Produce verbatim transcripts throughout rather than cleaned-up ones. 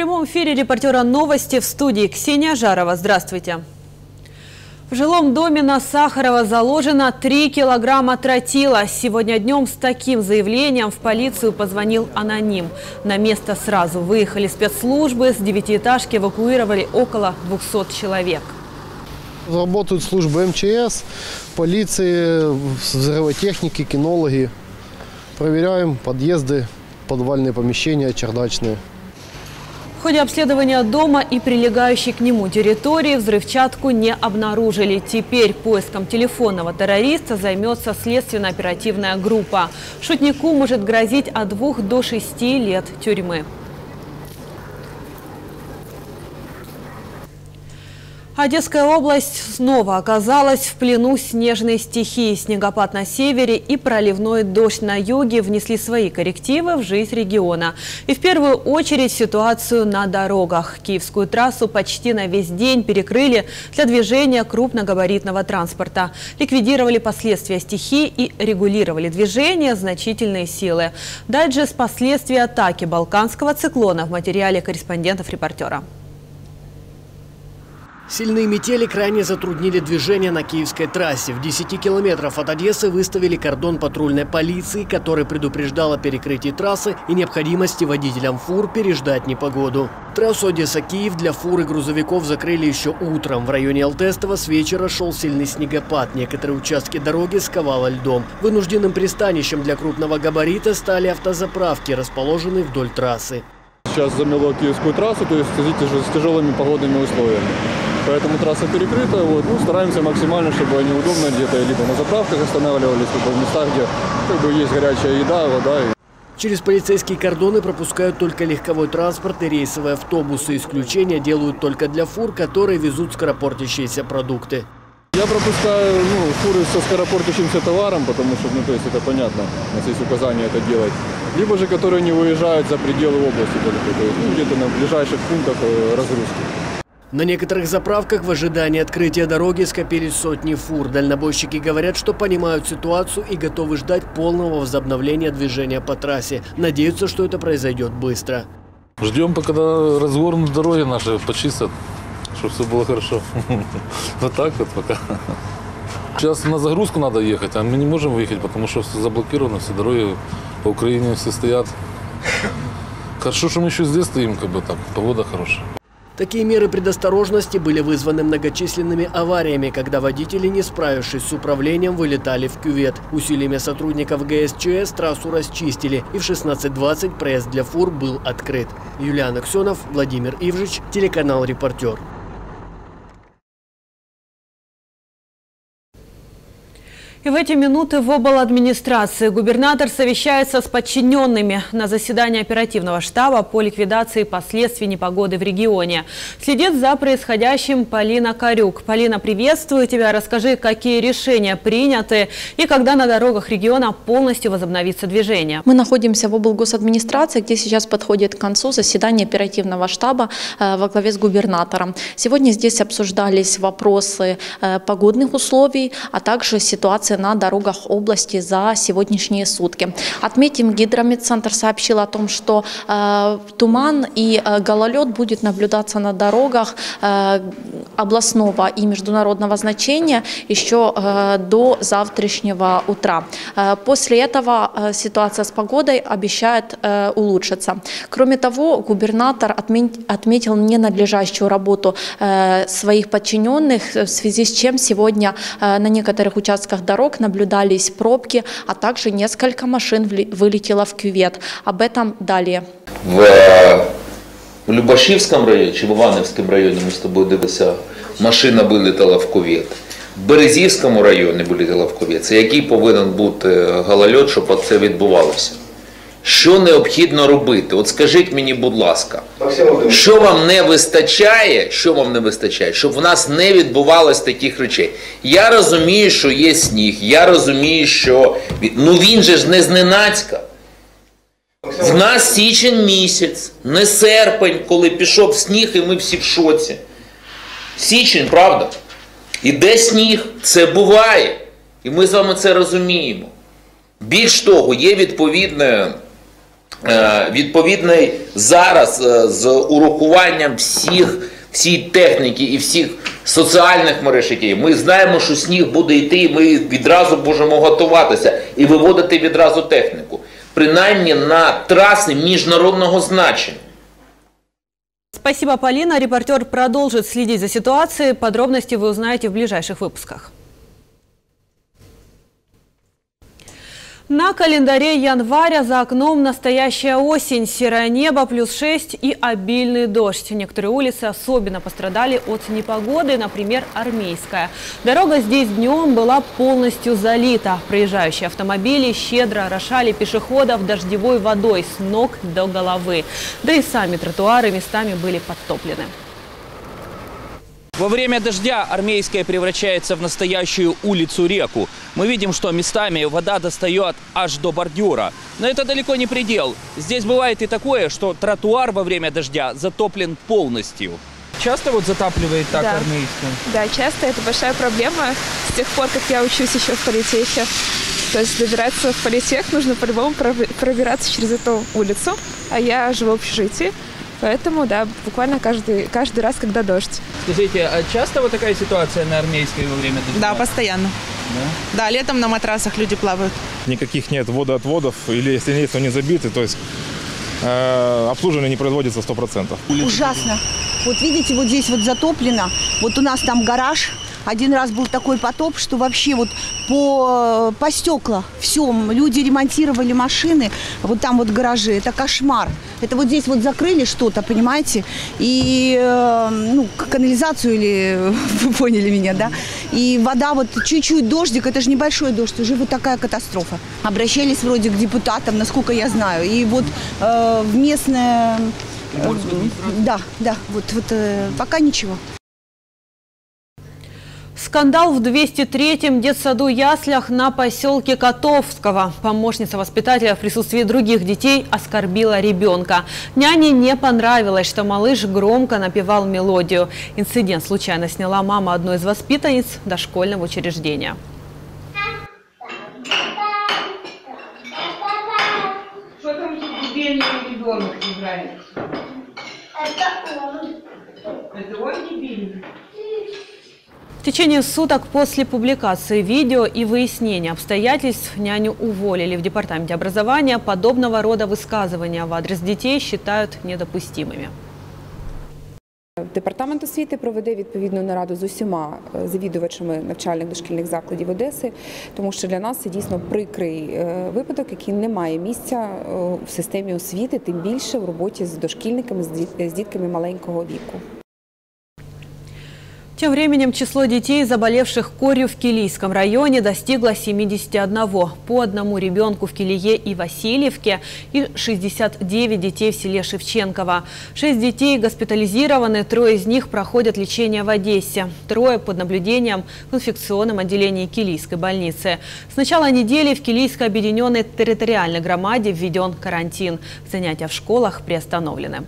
прямом эфире репортера «Новости» в студии Ксения Жарова. Здравствуйте. В жилом доме на Сахарова заложено три килограмма тротила. Сегодня днем с таким заявлением в полицию позвонил аноним. На место сразу выехали спецслужбы. С девятиэтажки эвакуировали около двухсот человек. Работают службы эм че эс, полиции, взрывотехники, кинологи. Проверяем подъезды, подвальные помещения, чердачные. В ходе обследования дома и прилегающей к нему территории взрывчатку не обнаружили. Теперь поиском телефонного террориста займется следственно-оперативная группа. Шутнику может грозить от двух до шести лет тюрьмы. Одесская область снова оказалась в плену снежной стихии. Снегопад на севере и проливной дождь на юге внесли свои коррективы в жизнь региона. И в первую очередь ситуацию на дорогах. Киевскую трассу почти на весь день перекрыли для движения крупногабаритного транспорта. Ликвидировали последствия стихии и регулировали движение значительные силы. Дайджест последствий атаки балканского циклона в материале корреспондентов репортера. Сильные метели крайне затруднили движение на Киевской трассе. В десяти километрах от Одессы выставили кордон патрульной полиции, который предупреждал о перекрытии трассы и необходимости водителям фур переждать непогоду. Трассу Одесса-Киев для фур и грузовиков закрыли еще утром. В районе Алтестова с вечера шел сильный снегопад. Некоторые участки дороги сковало льдом. Вынужденным пристанищем для крупного габарита стали автозаправки, расположенные вдоль трассы. Сейчас замело Киевскую трассу, то есть с тяжелыми погодными условиями. Поэтому трасса перекрыта. Вот. Ну, стараемся максимально, чтобы они удобно где-то либо на заправках останавливались, либо в местах, где как бы, есть горячая еда, вода. Через полицейские кордоны пропускают только легковой транспорт и рейсовые автобусы. Исключения делают только для фур, которые везут скоропортящиеся продукты. Я пропускаю ну, фуры со скоропортящимся товаром, потому что, ну, то есть это понятно, у нас есть указание это делать. Либо же, которые не выезжают за пределы области, то есть, ну, где-то на ближайших пунктах разгрузки. На некоторых заправках в ожидании открытия дороги скопились сотни фур. Дальнобойщики говорят, что понимают ситуацию и готовы ждать полного возобновления движения по трассе. Надеются, что это произойдет быстро. Ждем, пока разгорнут дороги наши, почистят, чтобы все было хорошо. Вот так вот пока. Сейчас на загрузку надо ехать, а мы не можем выехать, потому что заблокированы все дороги по Украине, все стоят. Хорошо, что мы еще здесь стоим, как бы так, погода хорошая. Такие меры предосторожности были вызваны многочисленными авариями, когда водители, не справившись с управлением, вылетали в кювет. Усилиями сотрудников гэ эс че эс трассу расчистили, и в шестнадцать двадцать проезд для фур был открыт. Юлиан Аксенов, Владимир Ивжич, телеканал «Репортер». И в эти минуты в обладминистрации губернатор совещается с подчиненными на заседании оперативного штаба по ликвидации последствий непогоды в регионе. Следит за происходящим Полина Корюк. Полина, приветствую тебя. Расскажи, какие решения приняты и когда на дорогах региона полностью возобновится движение. Мы находимся в облгосадминистрации, где сейчас подходит к концу заседание оперативного штаба во главе с губернатором. Сегодня здесь обсуждались вопросы погодных условий, а также ситуация на дорогах области за сегодняшние сутки. Отметим, Гидрометцентр сообщил о том, что э, туман и э, гололед будет наблюдаться на дорогах э, областного и международного значения еще э, до завтрашнего утра. Э, после этого э, ситуация с погодой обещает э, улучшиться. Кроме того, губернатор отметь, отметил ненадлежащую работу э, своих подчиненных, в связи с чем сегодня э, на некоторых участках дорог наблюдались пробки, а также несколько машин вылетело в кювет. Об этом далее. В, в Любашівському районі, чи в Іванівському районі, ми з тобою дивилися, машина вилетіла в кювет. В Березівському районі вилетіла в кювет. Це який повинен бути голольот, щоб це відбувалося? Що необхідно робити? От скажіть мені, будь ласка, що вам не вистачає, що вам не вистачає, щоб в нас не відбувалось таких речей? Я розумію, що є сніг, я розумію, що... Ну він же ж не зненацька. В нас січень місяць, не серпень, коли пішов сніг і ми всі в шоці. Січень, правда? Іде сніг, це буває. І ми з вами це розуміємо. Більш того, є відповідне відповідний зараз з урахуванням всіх, всієї техніки і всіх соціальних мереж, які ми знаємо, що сніг буде йти, і ми відразу можемо готуватися і виводити відразу техніку. Принаймні на траси міжнародного значення. Спасибо, Полина. Репортер продолжит следить за ситуацией. Подробности вы узнаете в ближайших выпусках. На календаре января за окном настоящая осень, серое небо, плюс шесть и обильный дождь. Некоторые улицы особенно пострадали от непогоды, например, Армейская. Дорога здесь днем была полностью залита. Проезжающие автомобили щедро орошали пешеходов дождевой водой с ног до головы. Да и сами тротуары местами были подтоплены. Во время дождя Армейская превращается в настоящую улицу-реку. Мы видим, что местами вода достает аж до бордюра. Но это далеко не предел. Здесь бывает и такое, что тротуар во время дождя затоплен полностью. Часто вот затапливает так да. Армейскую? Да, часто. Это большая проблема с тех пор, как я учусь еще в политехе. То есть добираться в политех нужно по-любому пробираться через эту улицу. А я живу в общежитии. Поэтому, да, буквально каждый, каждый раз, когда дождь. Скажите, а часто вот такая ситуация на Армейской во время дождя? Да, постоянно. Да? Да, летом на матрасах люди плавают. Никаких нет водоотводов, или если нет, то не забиты, то есть э, обслуживание не производится сто процентов. Ужасно. Вот видите, вот здесь вот затоплено, вот у нас там гараж. Один раз был такой потоп, что вообще вот по, по стекла все, люди ремонтировали машины, вот там вот гаражи, это кошмар. Это вот здесь вот закрыли что-то, понимаете, и, ну, канализацию или, вы поняли меня, да, и вода вот чуть-чуть, дождик, это же небольшой дождь, уже вот такая катастрофа. Обращались вроде к депутатам, насколько я знаю, и вот э, в местное, э, да, да, вот, вот э, пока ничего. Скандал в двести третьем детсаду-яслях на поселке Котовского. Помощница воспитателя в присутствии других детей оскорбила ребенка. Няне не понравилось, что малыш громко напевал мелодию. Инцидент случайно сняла мама одной из воспитанниц дошкольного учреждения. Что там ребенок играет? Это он. Это он дебильный? В течение суток после публикации видео и выяснения обстоятельств няню уволили. В департаменте образования подобного рода высказывания в адрес детей считают недопустимыми. Департамент освіти проведе відповідну нараду з усіма завідувачами навчальних дошкільних закладів Одеси, тому що для нас це дійсно прикрий випадок, який не має місця в системі освіти, тим більше в роботі з дошкільниками, з дітками маленького віку. Тем временем число детей, заболевших корью в Килийском районе, достигло семидесяти одного. По одному ребенку в Килие и Васильевке и шестьдесят девять детей в селе Шевченково. Шесть детей госпитализированы, трое из них проходят лечение в Одессе. Трое под наблюдением в инфекционном отделении Килийской больницы. С начала недели в Килийской объединенной территориальной громаде введен карантин. Занятия в школах приостановлены.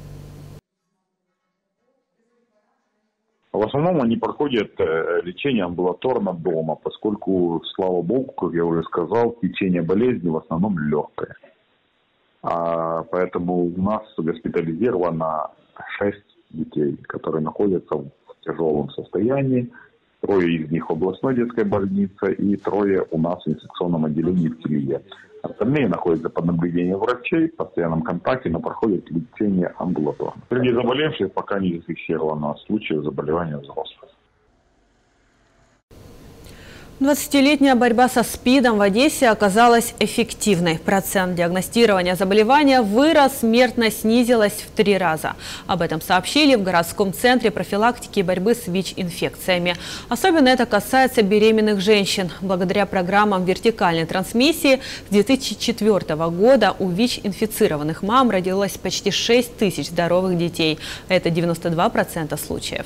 В основном они проходят лечение амбулаторно дома, поскольку, слава богу, как я уже сказал, течение болезни в основном легкое. А поэтому у нас госпитализировано шесть детей, которые находятся в тяжелом состоянии. Трое из них в областной детской больнице и трое у нас в инфекционном отделении в Килие. Остальные находятся под наблюдением врачей, в постоянном контакте, но проходят лечение амбулаторно. Среди заболевших пока не зафиксировано случаев заболевания взрослых. двадцатилетняя борьба со СПИДом в Одессе оказалась эффективной. Процент диагностирования заболевания вырос, смертность снизилась в три раза. Об этом сообщили в городском центре профилактики и борьбы с ВИЧ-инфекциями. Особенно это касается беременных женщин. Благодаря программам вертикальной трансмиссии с две тысячи четвёртого года у ВИЧ-инфицированных мам родилось почти шесть тысяч здоровых детей. Это девяносто два процента случаев.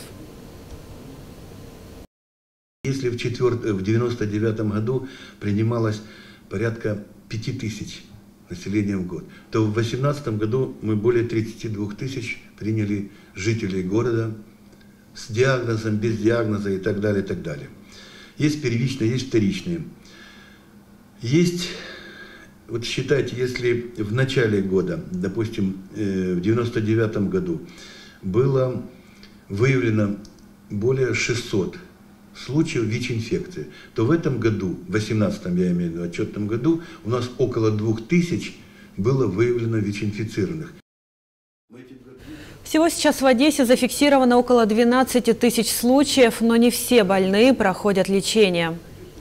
Если в, четвёрт... в девяносто девятом году принималось порядка пяти тысяч населения в год, то в две тысячи восемнадцатом году мы более тридцати двух тысяч приняли жителей города с диагнозом, без диагноза и так далее, и так далее. Есть первичные, есть вторичные. Есть Вот считайте, если в начале года, допустим, в девяносто девятом году было выявлено более шестисот случаев ВИЧ-инфекции, то в этом году, в восемнадцатом, я имею в виду, отчетном году, у нас около двух тысяч было выявлено ВИЧ-инфицированных. Всего сейчас в Одессе зафиксировано около двенадцати тысяч случаев, но не все больные проходят лечение.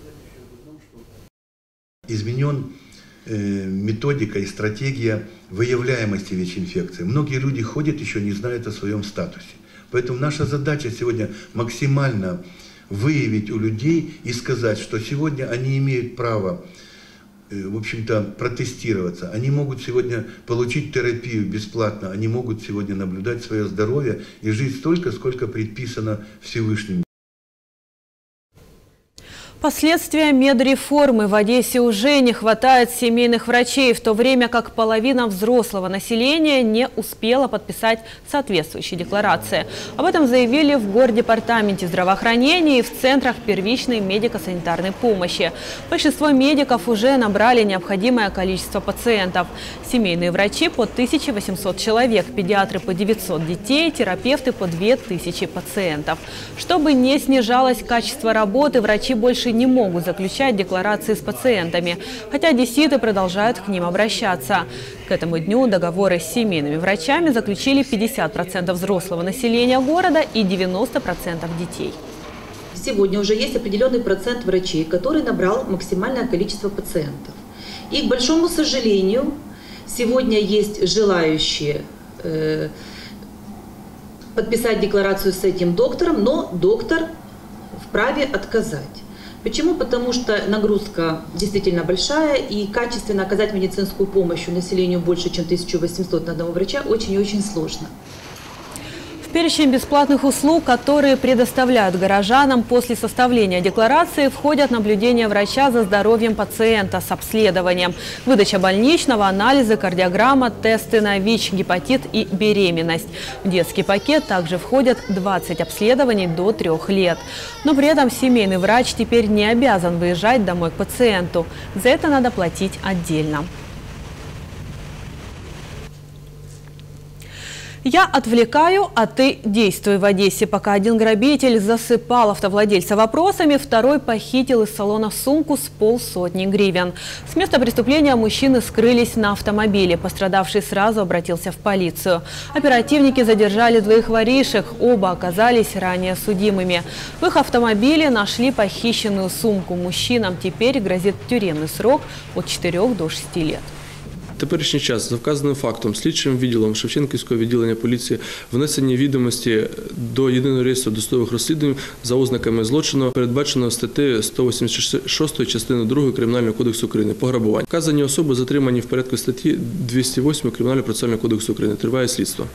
Изменен э, методика и стратегия выявляемости ВИЧ-инфекции. Многие люди ходят, еще не знают о своем статусе. Поэтому наша задача сегодня максимально выявить у людей и сказать, что сегодня они имеют право, в общем-то, протестироваться. Они могут сегодня получить терапию бесплатно, они могут сегодня наблюдать свое здоровье и жить столько, сколько предписано Всевышним. Последствия медреформы. В Одессе уже не хватает семейных врачей, в то время как половина взрослого населения не успела подписать соответствующие декларации. Об этом заявили в Гордепартаменте здравоохранения и в центрах первичной медико-санитарной помощи. Большинство медиков уже набрали необходимое количество пациентов. Семейные врачи по тысяче восемьсот человек, педиатры по девятьсот детей, терапевты по две тысячи пациентов. Чтобы не снижалось качество работы, врачи больше не могут заключать декларации с пациентами, хотя одесситы продолжают к ним обращаться. К этому дню договоры с семейными врачами заключили пятьдесят процентов взрослого населения города и девяносто процентов детей. Сегодня уже есть определенный процент врачей, который набрал максимальное количество пациентов. И, к большому сожалению, сегодня есть желающие э, подписать декларацию с этим доктором, но доктор вправе отказать. Почему? Потому что нагрузка действительно большая, и качественно оказать медицинскую помощь населению больше, чем тысячу восемьсот на одного врача, очень и очень сложно. В перечень бесплатных услуг, которые предоставляют горожанам после составления декларации, входят наблюдение врача за здоровьем пациента с обследованием, выдача больничного, анализы, кардиограмма, тесты на ВИЧ, гепатит и беременность. В детский пакет также входят двадцать обследований до трёх лет. Но при этом семейный врач теперь не обязан выезжать домой к пациенту. За это надо платить отдельно. Я отвлекаю, а ты действуй. В Одессе пока один грабитель засыпал автовладельца вопросами, второй похитил из салона сумку с полсотни гривен. С места преступления мужчины скрылись на автомобиле. Пострадавший сразу обратился в полицию. Оперативники задержали двоих воришек, оба оказались ранее судимыми. В их автомобиле нашли похищенную сумку. Мужчинам теперь грозит тюремный срок от четырёх до шести лет. Теперішній час за вказаним фактом слідчим відділом Шевченківського відділення поліції внесення відомості до єдиного реєстру досудових розслідувань за ознаками злочину, передбаченого статтею сто вісімдесят шість частини другої Кримінального кодексу України пограбування. Вказані особи затримані в порядку статті двісті восьмої Кримінального процесуального кодексу України. Триває слідство.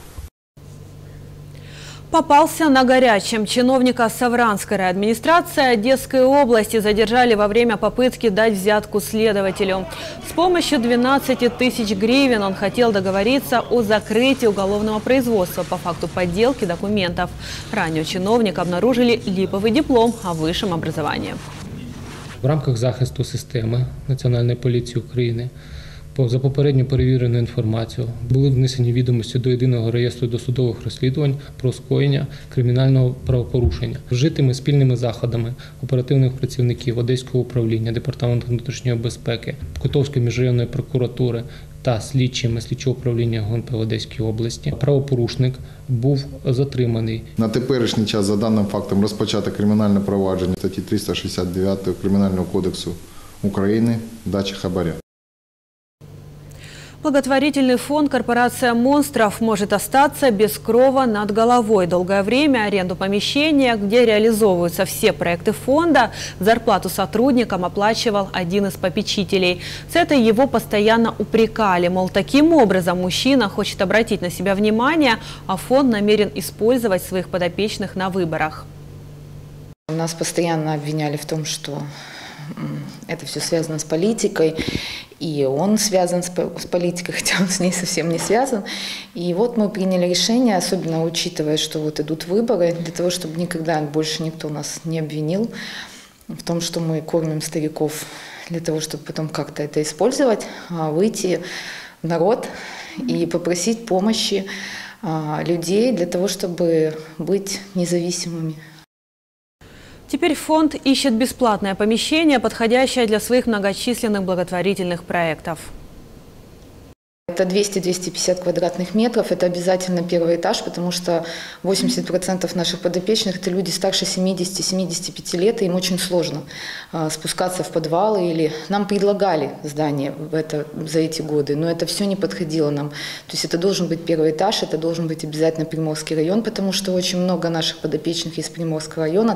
Попался на горячем. Чиновника Савранской администрации Одесской области задержали во время попытки дать взятку следователю. С помощью двенадцати тысяч гривен он хотел договориться о закрытии уголовного производства по факту подделки документов. Ранее чиновника обнаружили липовый диплом о высшем образовании. В рамках захисту системи Національної поліції України за попередньо перевіреною інформацією були внесені відомості до єдиного реєстру досудових розслідувань про скоєння кримінального правопорушення. Вжитими спільними заходами оперативних працівників Одеського управління Департаменту внутрішньої безпеки, Котовської міжрайонної прокуратури та слідчими слідчого управління ГУНП в Одеській області правопорушник був затриманий. На теперішній час за даним фактом розпочато кримінальне провадження статті триста шістдесят дев'ять Кримінального кодексу України «Дача хабаря». Благотворительный фонд «Корпорация монстров» может остаться без крова над головой. Долгое время аренду помещения, где реализовываются все проекты фонда, зарплату сотрудникам оплачивал один из попечителей. За это его постоянно упрекали. Мол, таким образом мужчина хочет обратить на себя внимание, а фонд намерен использовать своих подопечных на выборах. Нас постоянно обвиняли в том, что это все связано с политикой, и он связан с политикой, хотя он с ней совсем не связан. И вот мы приняли решение, особенно учитывая, что вот идут выборы, для того, чтобы никогда больше никто нас не обвинил в том, что мы кормим стариков для того, чтобы потом как-то это использовать, выйти в народ и попросить помощи людей для того, чтобы быть независимыми. Теперь фонд ищет бесплатное помещение, подходящее для своих многочисленных благотворительных проектов. Это двести — двести пятьдесят квадратных метров, это обязательно первый этаж, потому что восемьдесят процентов наших подопечных – это люди старше семидесяти — семидесяти пяти лет, и им очень сложно спускаться в подвалы. Или нам предлагали здание в это, за эти годы, но это все не подходило нам. То есть это должен быть первый этаж, это должен быть обязательно Приморский район, потому что очень много наших подопечных из Приморского района.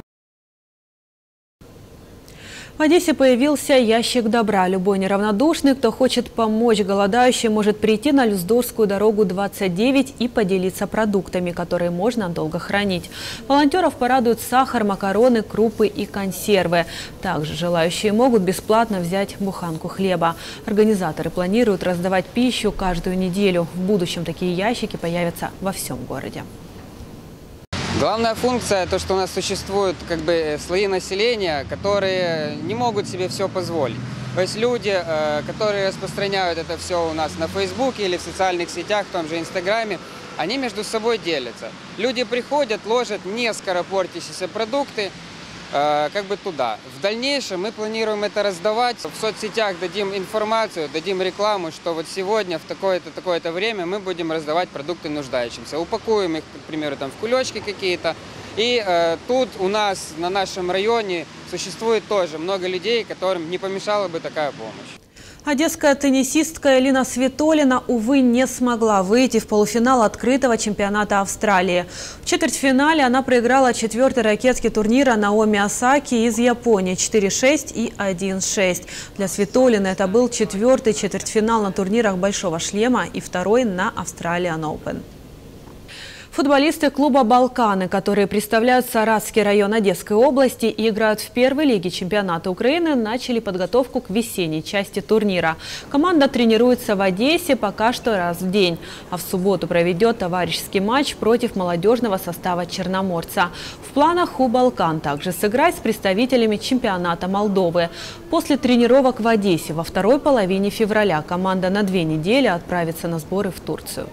В Одессе появился ящик добра. Любой неравнодушный, кто хочет помочь голодающим, может прийти на Люздорскую дорогу двадцать девять и поделиться продуктами, которые можно долго хранить. Волонтеров порадуют сахар, макароны, крупы и консервы. Также желающие могут бесплатно взять буханку хлеба. Организаторы планируют раздавать пищу каждую неделю. В будущем такие ящики появятся во всем городе. Главная функция – то, что у нас существуют как бы слои населения, которые не могут себе все позволить. То есть люди, которые распространяют это все у нас на Фейсбуке или в социальных сетях, в том же Инстаграме, они между собой делятся. Люди приходят, ложат не скоропортящиеся продукты как бы туда. В дальнейшем мы планируем это раздавать. В соцсетях дадим информацию, дадим рекламу, что вот сегодня в такое-то, такое-то время мы будем раздавать продукты нуждающимся. Упакуем их, к примеру, там, в кулечки какие-то. И э, тут у нас на нашем районе существует тоже много людей, которым не помешала бы такая помощь. Одесская теннисистка Элина Свитолина, увы, не смогла выйти в полуфинал открытого чемпионата Австралии. В четвертьфинале она проиграла четвертой ракетке турнира Наоми Осаки из Японии четыре шесть и один шесть. Для Свитолины это был четвертый четвертьфинал на турнирах «Большого шлема» и второй на Australian Open. Футболисты клуба «Балканы», которые представляют Саратовский район Одесской области и играют в первой лиге чемпионата Украины, начали подготовку к весенней части турнира. Команда тренируется в Одессе пока что раз в день, а в субботу проведет товарищеский матч против молодежного состава «Черноморца». В планах у «Балкан» также сыграть с представителями чемпионата Молдовы. После тренировок в Одессе во второй половине февраля команда на две недели отправится на сборы в Турцию.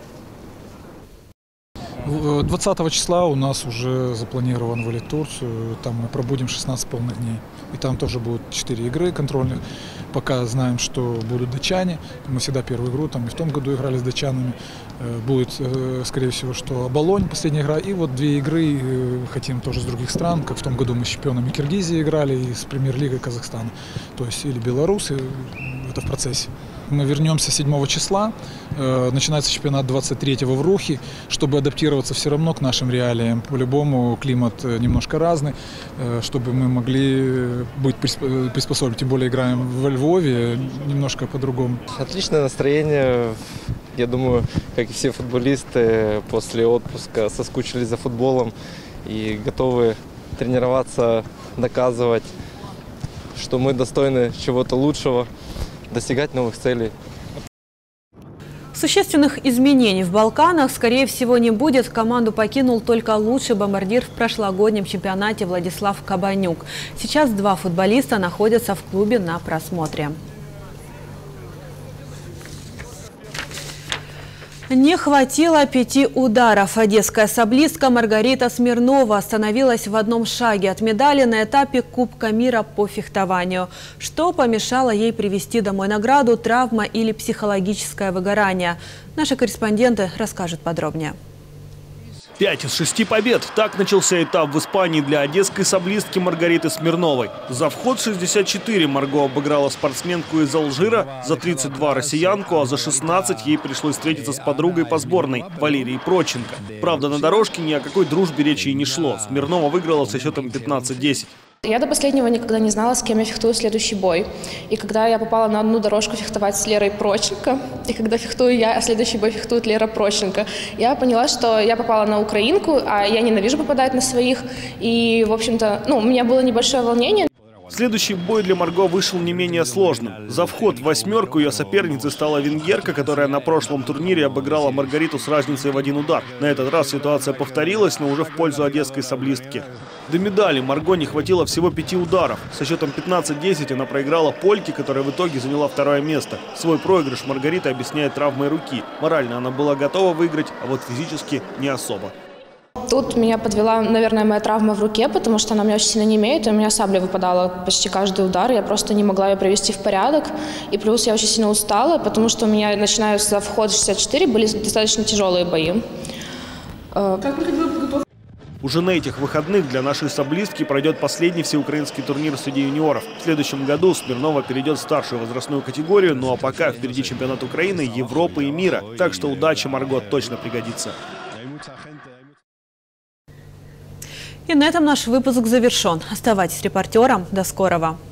двадцатого числа у нас уже запланирован вылет в Турцию, там мы пробудем шестнадцать полных дней. И там тоже будут четыре игры контрольных. Пока знаем, что будут датчане. Мы всегда первую игру, там и в том году играли с датчанами. Будет, скорее всего, что Оболонь, последняя игра. И вот две игры хотим тоже с других стран. Как в том году мы с чемпионами Киргизии играли и с премьер-лигой Казахстана. То есть или белорусы, это в процессе. Мы вернемся седьмого числа, начинается чемпионат двадцать третьего в Рухе, чтобы адаптироваться все равно к нашим реалиям. По-любому климат немножко разный, чтобы мы могли быть приспособлены, тем более играем во Львове, немножко по-другому. Отличное настроение. Я думаю, как и все футболисты, после отпуска соскучились за футболом и готовы тренироваться, доказывать, что мы достойны чего-то лучшего, достигать новых целей. Существенных изменений в Балканах, скорее всего, не будет. Команду покинул только лучший бомбардир в прошлогоднем чемпионате Владислав Кабанюк. Сейчас два футболиста находятся в клубе на просмотре. Не хватило пяти ударов. Одесская саблистка Маргарита Смирнова остановилась в одном шаге от медали на этапе Кубка мира по фехтованию. Что помешало ей привезти домой награду, травма или психологическое выгорание? Наши корреспонденты расскажут подробнее. Пять из шести побед. Так начался этап в Испании для одесской саблистки Маргариты Смирновой. За вход шестьдесят четыре Марго обыграла спортсменку из Алжира, за тридцать два россиянку, а за шестнадцать ей пришлось встретиться с подругой по сборной Валерией Проченко. Правда, на дорожке ни о какой дружбе речи и не шло. Смирнова выиграла со счетом пятнадцать десять. Я до последнего никогда не знала, с кем я фехтую следующий бой. И когда я попала на одну дорожку фехтовать с Лерой Проченко, и когда фехтую я, а следующий бой фехтует Лера Проченко, я поняла, что я попала на украинку, а я ненавижу попадать на своих. И, в общем-то, ну, у меня было небольшое волнение. Следующий бой для Марго вышел не менее сложным. За вход в восьмерку ее соперницей стала венгерка, которая на прошлом турнире обыграла Маргариту с разницей в один удар. На этот раз ситуация повторилась, но уже в пользу одесской саблистки. До медали Марго не хватило всего пяти ударов. Со счетом пятнадцать десять она проиграла Польке, которая в итоге заняла второе место. Свой проигрыш Маргарита объясняет травмой руки. Морально она была готова выиграть, а вот физически не особо. Тут меня подвела, наверное, моя травма в руке, потому что она меня очень сильно немеет, и у меня сабля выпадала почти каждый удар, я просто не могла ее привести в порядок. И плюс я очень сильно устала, потому что у меня, начиная с входа шестьдесят четыре, были достаточно тяжелые бои. Как проходила подготовка? Уже на этих выходных для нашей саблистки пройдет последний всеукраинский турнир среди юниоров. В следующем году Смирнова перейдет в старшую возрастную категорию, ну а пока впереди чемпионат Украины, Европы и мира. Так что удача Марго точно пригодится. И на этом наш выпуск завершен. Оставайтесь с репортером. До скорого.